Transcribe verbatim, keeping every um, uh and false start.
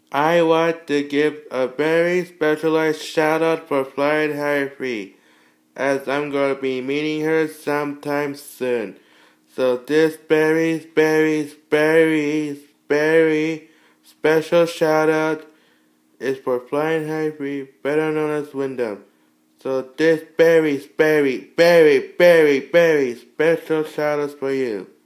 I want to give a very specialized shout out for Flying Higher three, as I'm going to be meeting her sometime soon. So this very, very, very, very special shout out is for Flying High three, better known as Wyndham. So this very, very, very, very, very special shout out for you.